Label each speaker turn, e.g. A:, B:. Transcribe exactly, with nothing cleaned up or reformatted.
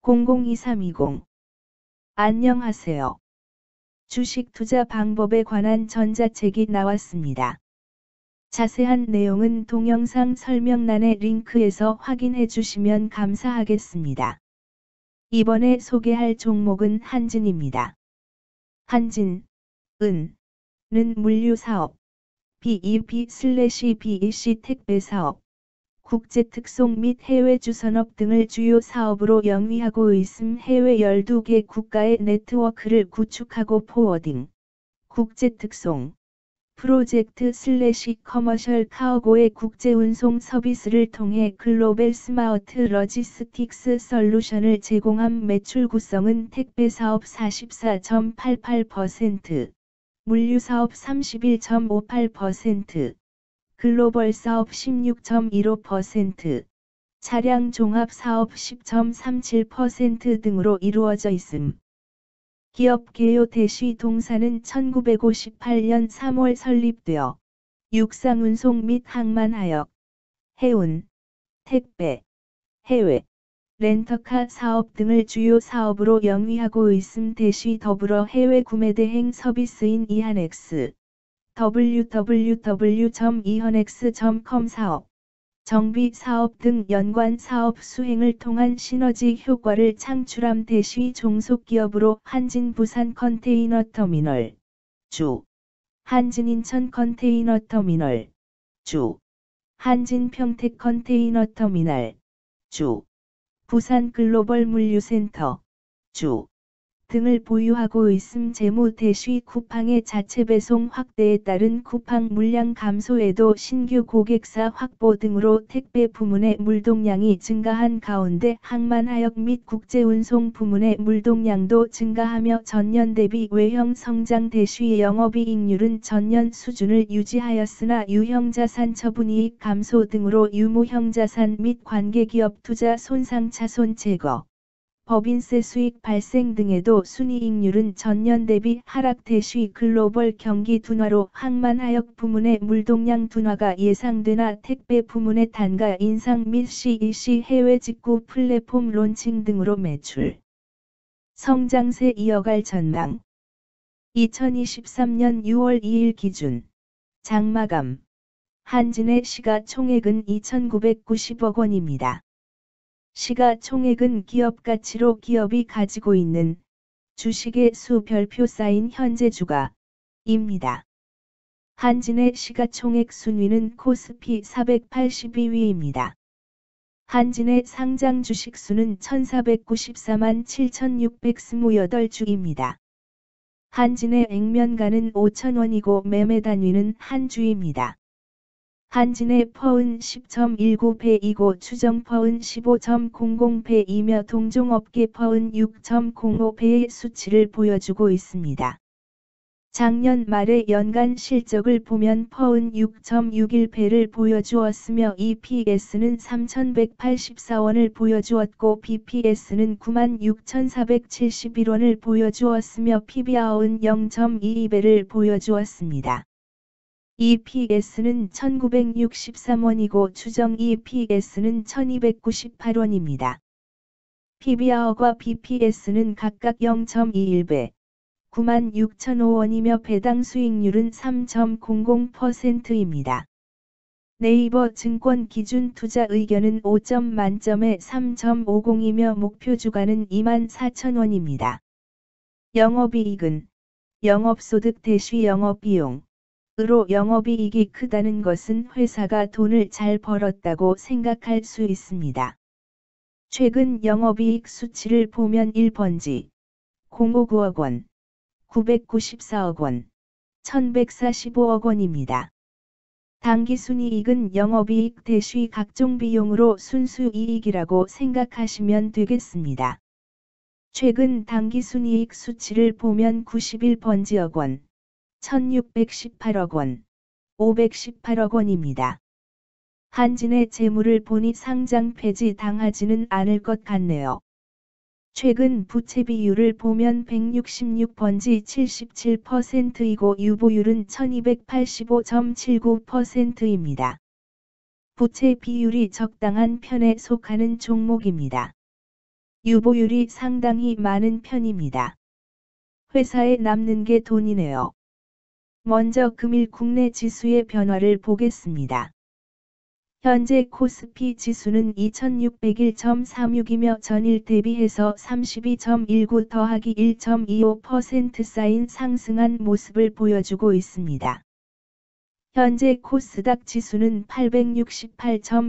A: 공공이삼이공. 안녕하세요. 주식 투자 방법에 관한 전자책이 나왔습니다. 자세한 내용은 동영상 설명란의 링크에서 확인해 주시면 감사하겠습니다. 이번에 소개할 종목은 한진입니다. 한진, 은, 는 물류사업, 비이피/비이씨 택배사업, 국제특송 및 해외 주선업 등을 주요 사업으로 영위하고 있음. 해외 열두 개 국가의 네트워크를 구축하고 포워딩, 국제특송, 프로젝트 슬래시 커머셜 카고의 국제운송 서비스를 통해 글로벌 스마트 러지스틱스 솔루션을 제공함. 매출 구성은 택배사업 사십사 점 팔팔 퍼센트, 물류사업 삼십일 점 오팔 퍼센트, 글로벌 사업 십육 점 일오 퍼센트, 차량 종합 사업 십 점 삼칠 퍼센트 등으로 이루어져 있음. 기업 개요 대시 동사는 천구백오십팔 년 삼월 설립되어 육상운송 및 항만하역, 해운, 택배, 해외, 렌터카 사업 등을 주요 사업으로 영위하고 있음. 대시 더불어 해외 구매 대행 서비스인 이한엑스, 더블유 더블유 더블유 점 이한엑스 점 컴 사업, 정비 사업 등 연관 사업 수행을 통한 시너지 효과를 창출함. 대시 종속기업으로 한진 부산 컨테이너 터미널, 주, 한진 인천 컨테이너 터미널, 주, 한진 평택 컨테이너 터미널, 주, 부산 글로벌 물류센터, 주, 등을 보유하고 있음. 재무 대시 쿠팡의 자체 배송 확대에 따른 쿠팡 물량 감소에도 신규 고객사 확보 등으로 택배 부문의 물동량이 증가한 가운데 항만하역 및 국제운송 부문의 물동량도 증가하며 전년 대비 외형 성장. 대시 영업이익률은 전년 수준을 유지하였으나 유형자산 처분이익 감소 등으로 유무형자산 및 관계기업 투자 손상 차손 제거, 법인세 수익 발생 등에도 순이익률은 전년 대비 하락. 대시 글로벌 경기 둔화로 항만하역 부문의 물동량 둔화가 예상되나 택배 부문의 단가 인상 및 씨이씨 해외 직구 플랫폼 론칭 등으로 매출 성장세 이어갈 전망. 이천이십삼 년 유월 이일 기준 장마감 한진의 시가총액은 이천구백구십억 원입니다. 시가총액은 기업가치로 기업이 가지고 있는 주식의 수 별표 쌓인 현재 주가입니다. 한진의 시가총액 순위는 코스피 사백팔십이 위입니다. 한진의 상장 주식 수는 천사백구십사만 칠천육백이십팔 주입니다. 한진의 액면가는 오천 원이고 매매 단위는 한 주입니다. 한진의 퍼은 십 점 일구 배이고 추정 퍼은 십오 점 공공 배이며 동종업계 퍼은 육 점 공오 배의 수치를 보여주고 있습니다. 작년 말의 연간 실적을 보면 퍼은 육 점 육일 배를 보여주었으며 이피에스는 삼천백팔십사 원을 보여주었고 비피에스는 구만 육천사백칠십일 원을 보여주었으며 피비알은 영 점 이이 배를 보여주었습니다. 이피에스는 천구백육십삼 원이고 추정 이피에스는 천이백구십팔 원입니다. 피비알과 비피에스는 각각 영 점 이일 배, 구만 육천오 원이며 배당 수익률은 삼 점 공공 퍼센트입니다. 네이버 증권 기준 투자 의견은 오 점 만점에 삼 점 오공이며 목표 주가는 이만 사천 원입니다. 영업이익은 영업소득 대시 영업비용 으로 영업이익이 크다는 것은 회사가 돈을 잘 벌었다고 생각할 수 있습니다. 최근 영업이익 수치를 보면 일 번지 공오구억 원, 구백구십사억 원, 천백사십오억 원입니다. 당기순이익은 영업이익 대시 각종 비용으로 순수이익이라고 생각하시면 되겠습니다. 최근 당기순이익 수치를 보면 구십일 번지억 원, 천육백십팔억 원, 오백십팔억 원입니다. 한진의 재물을 보니 상장 폐지 당하지는 않을 것 같네요. 최근 부채 비율을 보면 백육십육 번지 칠십칠 퍼센트이고 유보율은 천이백팔십오 점 칠구 퍼센트입니다. 부채 비율이 적당한 편에 속하는 종목입니다. 유보율이 상당히 많은 편입니다. 회사에 남는 게 돈이네요. 먼저 금일 국내 지수의 변화를 보겠습니다. 현재 코스피 지수는 이천육백일 점 삼육이며 전일 대비해서 삼십이 점 일구 더하기 일 점 이오 퍼센트 쌓인 상승한 모습을 보여주고 있습니다. 현재 코스닥 지수는 팔백육십팔 점